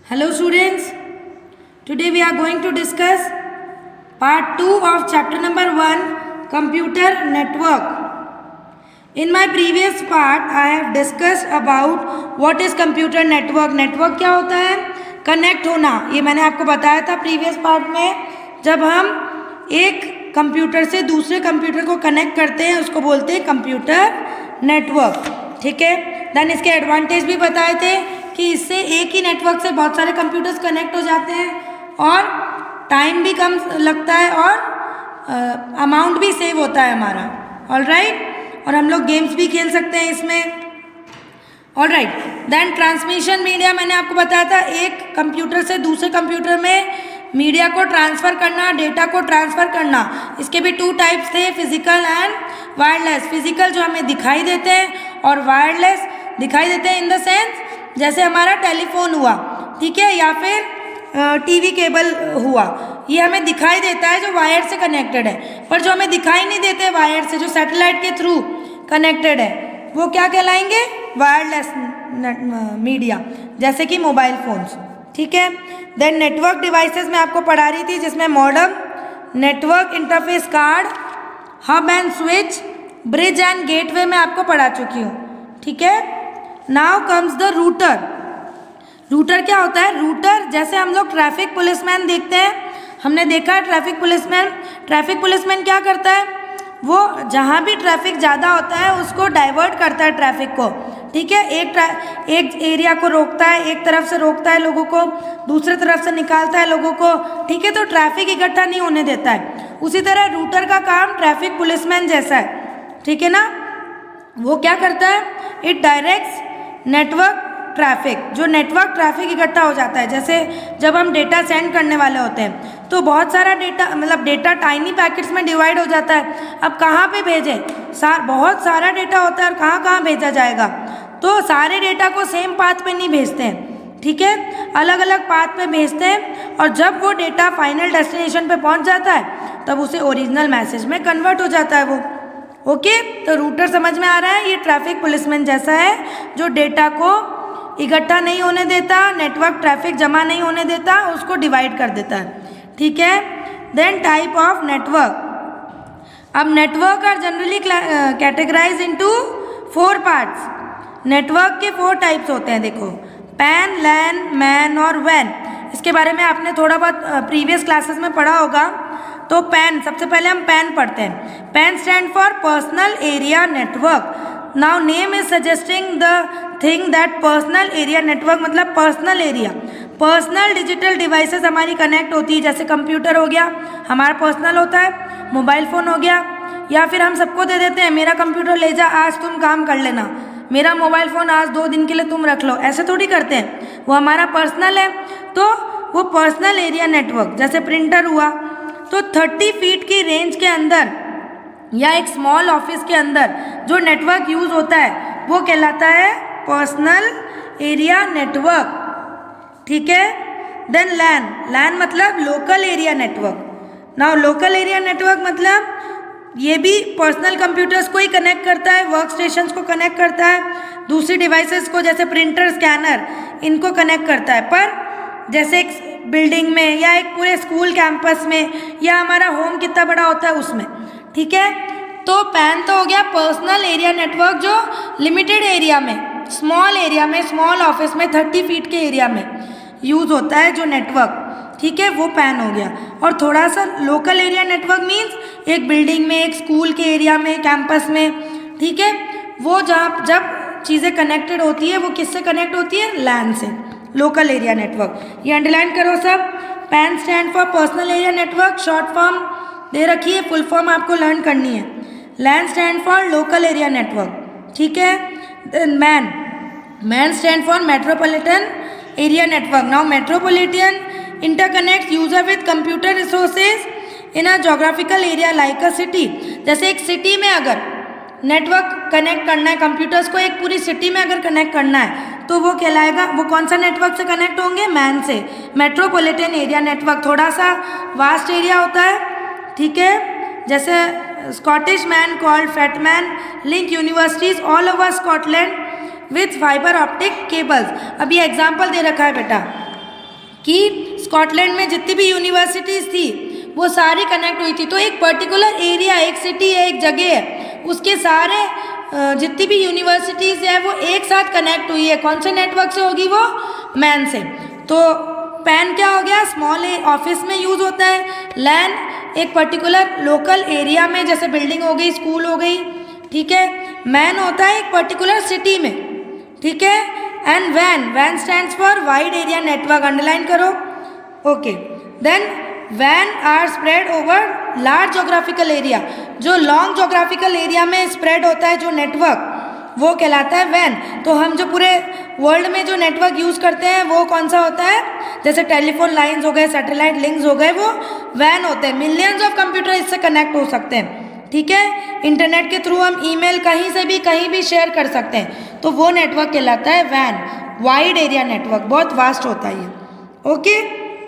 Hello students, today we are going to discuss part 2 of chapter number 1, computer network. In my previous part I have discussed about what is computer network. Network क्या होता है? Connect होना. ये मैंने आपको बताया था previous part में. जब हम एक कंप्यूटर से दूसरे कंप्यूटर को कनेक्ट करते हैं उसको बोलते हैं कंप्यूटर नेटवर्क. ठीक है. देन इसके एडवांटेज भी बताए थे कि इससे एक ही नेटवर्क से बहुत सारे कंप्यूटर्स कनेक्ट हो जाते हैं और टाइम भी कम लगता है और अमाउंट भी सेव होता है हमारा. ऑलराइट. और हम लोग गेम्स भी खेल सकते हैं इसमें. ऑलराइट. देन ट्रांसमिशन मीडिया मैंने आपको बताया था एक कंप्यूटर से दूसरे कंप्यूटर में मीडिया को ट्रांसफ़र करना, डेटा को ट्रांसफ़र करना. इसके भी 2 टाइप्स थे, फिजिकल एंड वायरलेस. फिजिकल जो हमें दिखाई देते हैं और वायरलेस दिखाई देते हैं इन द सेंस जैसे हमारा टेलीफोन हुआ, ठीक है, या फिर टीवी केबल हुआ. ये हमें दिखाई देता है जो वायर से कनेक्टेड है, पर जो हमें दिखाई नहीं देते वायर से, जो सैटेलाइट के थ्रू कनेक्टेड है, वो क्या कहलाएंगे? वायरलेस मीडिया, जैसे कि मोबाइल फ़ोन्स. ठीक है. देन नेटवर्क डिवाइसेस में आपको पढ़ा रही थी जिसमें modem, network interface card, hub and switch, bridge and gateway में आपको पढ़ा चुकी हूँ. ठीक है. Now comes the router. Router क्या होता है? रूटर जैसे हम लोग ट्रैफिक पुलिसमैन देखते हैं, हमने देखा है ट्रैफिक पुलिसमैन क्या करता है? वो जहाँ भी ट्रैफिक ज़्यादा होता है उसको डाइवर्ट करता है ट्रैफिक को. ठीक है. एक एरिया को रोकता है, एक तरफ से रोकता है लोगों को, दूसरे तरफ से निकालता है लोगों को. ठीक है. तो ट्रैफिक इकट्ठा नहीं होने देता है. उसी तरह रूटर का काम ट्रैफिक पुलिसमैन जैसा है. ठीक है ना. वो क्या करता है? It directs network traffic. जो नेटवर्क ट्रैफिक इकट्ठा हो जाता है, जैसे जब हम डेटा सेंड करने वाले होते हैं तो बहुत सारा डेटा, मतलब डेटा टाइनी पैकेट्स में डिवाइड हो जाता है. अब कहाँ पे भेजें? बहुत सारा डेटा होता है और कहाँ कहाँ भेजा जाएगा? तो सारे डेटा को सेम पाथ पे नहीं भेजते हैं. ठीक है. अलग अलग पाथ पे भेजते हैं और जब वो डेटा फाइनल डेस्टिनेशन पे पहुँच जाता है तब उसे ओरिजिनल मैसेज में कन्वर्ट हो जाता है वो. ओके. तो रूटर समझ में आ रहा है? ये ट्रैफिक पुलिसमैन जैसा है जो डेटा को इकट्ठा नहीं होने देता, नेटवर्क ट्रैफिक जमा नहीं होने देता, उसको डिवाइड कर देता है. ठीक है. Then type of network. अब network are generally categorize into 4 parts. Network के 4 टाइप्स होते हैं. देखो, पैन, लैन, मैन और वैन. इसके बारे में आपने थोड़ा बहुत प्रीवियस क्लासेस में पढ़ा होगा. तो पैन, सबसे पहले हम पैन पढ़ते हैं. PAN stand for personal area network. Now name is suggesting the thing that personal area network मतलब personal area. Personal digital devices हमारी कनेक्ट होती है, जैसे कंप्यूटर हो गया हमारा पर्सनल होता है, मोबाइल फ़ोन हो गया, या फिर हम सबको दे देते हैं मेरा कंप्यूटर ले जा, आज तुम काम कर लेना, मेरा मोबाइल फ़ोन आज 2 दिन के लिए तुम रख लो. ऐसे थोड़ी करते हैं. वो हमारा पर्सनल है. तो वो पर्सनल एरिया नेटवर्क, जैसे प्रिंटर हुआ, तो 30 फीट की रेंज के अंदर या एक स्मॉल ऑफिस के अंदर जो नेटवर्क यूज़ होता है वो कहलाता है पर्सनल एरिया नेटवर्क. ठीक है. Then LAN. लैन मतलब local area network. Now local area network मतलब ये भी पर्सनल कंप्यूटर्स को ही कनेक्ट करता है, वर्क स्टेशंस को कनेक्ट करता है, दूसरी डिवाइसेस को जैसे प्रिंटर, स्कैनर, इनको कनेक्ट करता है. पर जैसे एक बिल्डिंग में या एक पूरे स्कूल कैंपस में या हमारा होम कितना बड़ा होता है उसमें. ठीक है. तो पैन तो हो गया पर्सनल एरिया नेटवर्क जो लिमिटेड एरिया में, स्मॉल एरिया में, स्मॉल ऑफिस में 30 फीट के एरिया में यूज़ होता है जो नेटवर्क. ठीक है. वो पैन हो गया. और थोड़ा सा लोकल एरिया नेटवर्क मीन्स एक बिल्डिंग में, एक स्कूल के एरिया में, कैंपस में. ठीक है. वो जहाँ जब चीज़ें कनेक्टेड होती है वो किससे कनेक्ट होती है? लैन से. Local area network. ये अंडरलाइन करो सब. PAN stand for personal area network. Short form दे रखी है, फुल फॉर्म आपको लर्न करनी है. LAN stand for local area network. ठीक है. MAN. MAN stand for metropolitan area network. Now metropolitan interconnects user with computer resources in a geographical area like a city. जैसे एक सिटी में अगर network connect करना है, कंप्यूटर्स को एक पूरी सिटी में अगर कनेक्ट करना है तो वो कहलाएगा, वो कौन सा नेटवर्क से कनेक्ट होंगे? मैन से. मेट्रोपॉलिटन एरिया नेटवर्क थोड़ा सा वास्ट एरिया होता है. ठीक है. जैसे Scottish man called Fatman link universities all over Scotland with fibre optic cables. अब ये एग्जाम्पल दे रखा है बेटा. कि स्कॉटलैंड में जितनी भी यूनिवर्सिटीज़ थी वो सारी कनेक्ट हुई थी। तो एक पर्टिकुलर एरिया, एक सिटी है, एक जगह है, उसके सारे जितनी भी यूनिवर्सिटीज़ है वो एक साथ कनेक्ट हुई है। कौन से नेटवर्क से होगी वो? मैन से। तो पैन क्या हो गया? स्मॉल ऑफिस में यूज़ होता है। लैन एक पर्टिकुलर लोकल एरिया में, जैसे बिल्डिंग हो गई, स्कूल हो गई, ठीक है। मैन होता है एक पर्टिकुलर सिटी में, ठीक है। एंड वैन stands for wide area network, underline करो, ओके। देन वैन are spread over large geographical area, जो लॉन्ग जोग्राफिकल एरिया में स्प्रेड होता है जो नेटवर्क, वो कहलाता है वैन। तो हम जो पूरे वर्ल्ड में जो नेटवर्क यूज़ करते हैं वो कौन सा होता है? जैसे टेलीफोन लाइंस हो गए, सैटेलाइट लिंक्स हो गए, वो वैन होते हैं। मिलियंस ऑफ कंप्यूटर इससे कनेक्ट हो सकते हैं, ठीक है। इंटरनेट के थ्रू हम ईमेल कहीं भी शेयर कर सकते हैं, तो वो नेटवर्क कहलाता है वैन, वाइड एरिया नेटवर्क, बहुत वास्ट होता है ये, okay.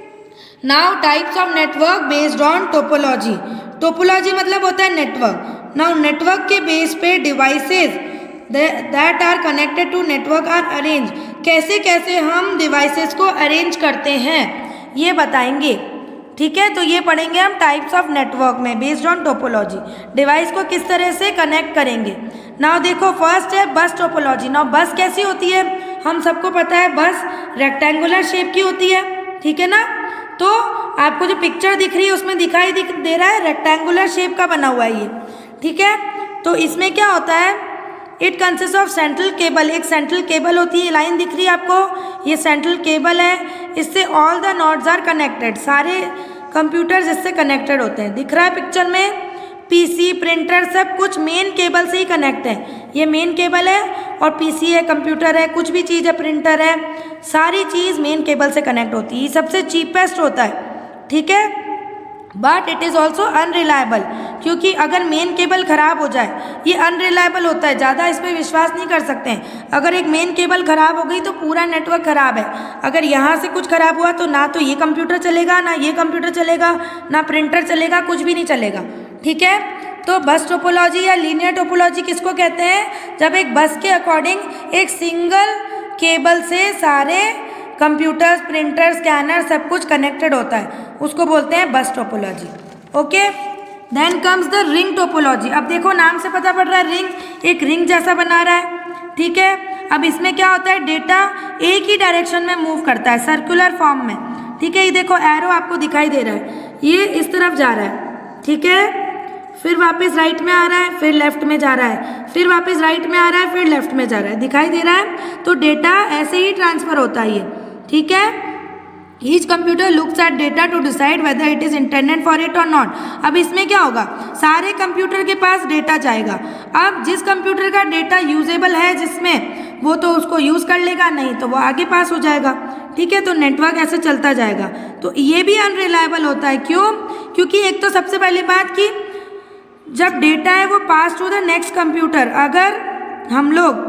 Now types of network based on topology. Topology मतलब होता है नेटवर्क। नाउ नेटवर्क के बेस पे devices that are connected to network are arrange. कैसे कैसे हम डिवाइसेस को अरेंज करते हैं ये बताएंगे, ठीक है। तो ये पढ़ेंगे हम टाइप्स ऑफ नेटवर्क में बेस्ड ऑन टोपोलॉजी, डिवाइस को किस तरह से कनेक्ट करेंगे। नाउ देखो, फर्स्ट है बस टोपोलॉजी। नाउ बस कैसी होती है? हम सबको पता है बस रेक्टेंगुलर शेप की होती है, ठीक है ना। तो आपको जो पिक्चर दिख रही है उसमें दिखाई दे रहा है रेक्टेंगुलर शेप का बना हुआ है ये, ठीक है। तो इसमें क्या होता है? It consist of central cable. एक सेंट्रल केबल होती है, लाइन दिख रही है आपको, ये सेंट्रल केबल है, इससे all the nodes are connected, सारे कंप्यूटर्स इससे कनेक्टेड होते हैं। दिख रहा है पिक्चर में, पीसी, प्रिंटर, सब कुछ मेन केबल से ही कनेक्ट है। ये मेन केबल है और पीसी है, कंप्यूटर है, कुछ भी चीज़ है, प्रिंटर है, सारी चीज़ मेन केबल से कनेक्ट होती है। ये सबसे चीपेस्ट होता है, ठीक है। But it is also unreliable, क्योंकि अगर मेन केबल ख़राब हो जाए, ये अनरिलायबल होता है, ज़्यादा इस पर विश्वास नहीं कर सकते हैं। अगर एक मेन केबल ख़राब हो गई तो पूरा नेटवर्क ख़राब है। अगर यहाँ से कुछ ख़राब हुआ तो ना तो ये कंप्यूटर चलेगा, ना ये कंप्यूटर चलेगा, ना प्रिंटर चलेगा, कुछ भी नहीं चलेगा, ठीक है। तो बस टोपोलॉजी या लीनियर टोपोलॉजी किसको कहते हैं? जब एक बस के अकॉर्डिंग एक सिंगल केबल से सारे कंप्यूटर्स, प्रिंटर, स्कैनर सब कुछ कनेक्टेड होता है, उसको बोलते हैं bus topology, okay. Then comes the ring topology. अब देखो नाम से पता पड़ रहा है रिंग एक रिंग जैसा बना रहा है, ठीक है। अब इसमें क्या होता है? डेटा एक ही डायरेक्शन में मूव करता है, सर्कुलर फॉर्म में, ठीक है। ये देखो एरो आपको दिखाई दे रहा है, ये इस तरफ जा रहा है, ठीक है। फिर वापस राइट में आ रहा है, फिर लेफ्ट में जा रहा है, फिर वापस राइट में आ रहा है, फिर लेफ्ट में जा रहा है, दिखाई दे रहा है। तो डेटा ऐसे ही ट्रांसफर होता है ये, ठीक है। Each computer looks at data to decide whether it is intended for it और नॉट। अब इसमें क्या होगा? सारे कंप्यूटर के पास डेटा जाएगा। अब जिस कंप्यूटर का डेटा यूजेबल है जिसमें, वो तो उसको यूज़ कर लेगा, नहीं तो वो आगे पास हो जाएगा, ठीक है। तो नेटवर्क ऐसे चलता जाएगा। तो ये भी अनरिलायबल होता है, क्यों? क्योंकि एक तो सबसे पहली बात कि जब डेटा है वो pass to the next computer, अगर हम लोग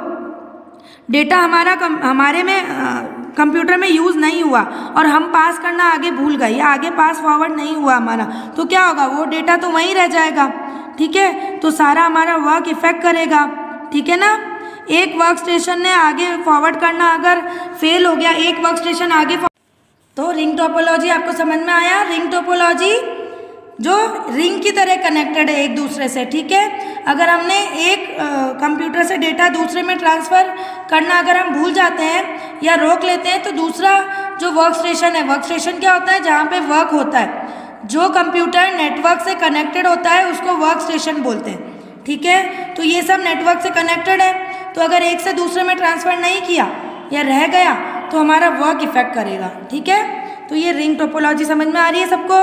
डेटा हमारे में कंप्यूटर में यूज़ नहीं हुआ और हम पास करना आगे भूल गए या आगे पास फॉरवर्ड नहीं हुआ हमारा, तो क्या होगा? वो डेटा तो वहीं रह जाएगा, ठीक है। तो सारा हमारा वर्क इफेक्ट करेगा, ठीक है ना। एक वर्क स्टेशन ने आगे फॉरवर्ड करना अगर फेल हो गया, एक वर्क स्टेशन आगे, तो रिंग टोपोलॉजी आपको समझ में आया? रिंग टोपोलॉजी जो रिंग की तरह कनेक्टेड है एक दूसरे से, ठीक है। अगर हमने एक कंप्यूटर से डेटा दूसरे में ट्रांसफ़र करना अगर हम भूल जाते हैं या रोक लेते हैं, तो दूसरा जो वर्क स्टेशन है, वर्क स्टेशन क्या होता है? जहाँ पे वर्क होता है, जो कंप्यूटर नेटवर्क से कनेक्टेड होता है उसको वर्क स्टेशन बोलते हैं, ठीक है। तो ये सब नेटवर्क से कनेक्टेड है, तो अगर एक से दूसरे में ट्रांसफ़र नहीं किया या रह गया तो हमारा वर्क इफेक्ट करेगा, ठीक है। तो ये रिंग टोपोलॉजी समझ में आ रही है सबको?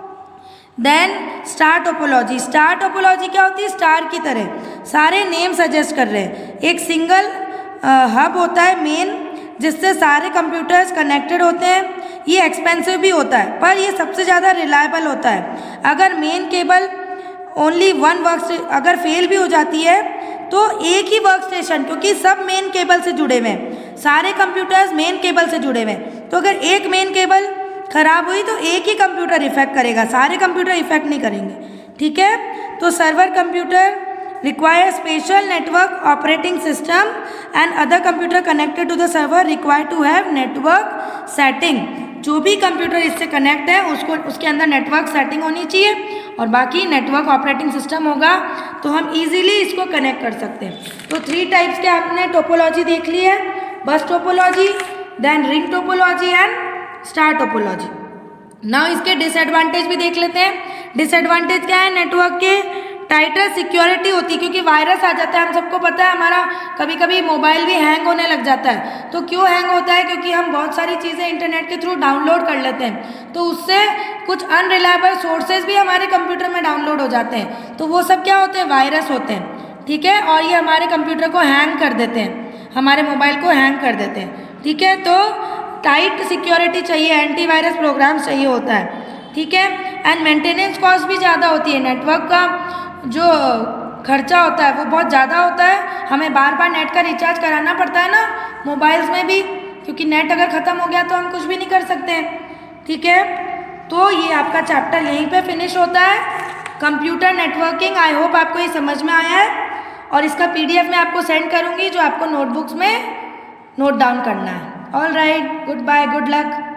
Then star topology. Star topology क्या होती है? स्टार की तरह सारे नेम सजेस्ट कर रहे हैं। एक सिंगल हब होता है मेन, जिससे सारे कंप्यूटर्स कनेक्टेड होते हैं। ये एक्सपेंसिव भी होता है, पर ये सबसे ज़्यादा रिलायबल होता है। अगर main cable only one work अगर फेल भी हो जाती है तो एक ही वर्क स्टेशन, क्योंकि सब मेन केबल से जुड़े हुए हैं, सारे कंप्यूटर्स मेन केबल से जुड़े हुए हैं, तो अगर एक मेन केबल खराब हुई तो एक ही कंप्यूटर इफेक्ट करेगा, सारे कंप्यूटर इफेक्ट नहीं करेंगे, ठीक है। तो server computer require special network operating system and other computer connected to the server required to have network setting। जो भी कंप्यूटर इससे कनेक्ट है उसको उसके अंदर नेटवर्क सेटिंग होनी चाहिए और बाकी नेटवर्क ऑपरेटिंग सिस्टम होगा तो हम इजीली इसको कनेक्ट कर सकते हैं। तो 3 टाइप्स के आपने टोपोलॉजी देख ली है, bus topology, then ring topology and star topology. Now इसके डिसएडवांटेज भी देख लेते हैं। डिसएडवांटेज क्या है नेटवर्क के? टाइटर सिक्योरिटी होती है, क्योंकि वायरस आ जाता है। हम सबको पता है हमारा कभी कभी मोबाइल भी हैंग होने लग जाता है। तो क्यों हैंग होता है? क्योंकि हम बहुत सारी चीज़ें इंटरनेट के थ्रू डाउनलोड कर लेते हैं, तो उससे कुछ अनरिलायबल सोर्सेज भी हमारे कंप्यूटर में डाउनलोड हो जाते हैं। तो वो सब क्या होते हैं? वायरस होते हैं, ठीक है। और ये हमारे कंप्यूटर को हैंग कर देते हैं, हमारे मोबाइल को हैंग कर देते हैं, ठीक है। तो टाइट सिक्योरिटी चाहिए, एंटीवायरस प्रोग्राम्स चाहिए होता है, ठीक है। एंड मेंटेनेंस कॉस्ट भी ज़्यादा होती है। नेटवर्क का जो खर्चा होता है वो बहुत ज़्यादा होता है। हमें बार बार नेट का रिचार्ज कराना पड़ता है ना मोबाइल्स में भी, क्योंकि नेट अगर ख़त्म हो गया तो हम कुछ भी नहीं कर सकते हैं, ठीक है। तो ये आपका चैप्टर यहीं पे फिनिश होता है, कंप्यूटर नेटवर्किंग। आई होप आपको ये समझ में आया है और इसका PDF मैं आपको सेंड करूँगी जो आपको नोटबुक्स में नोट डाउन करना है। All right, good bye, good luck.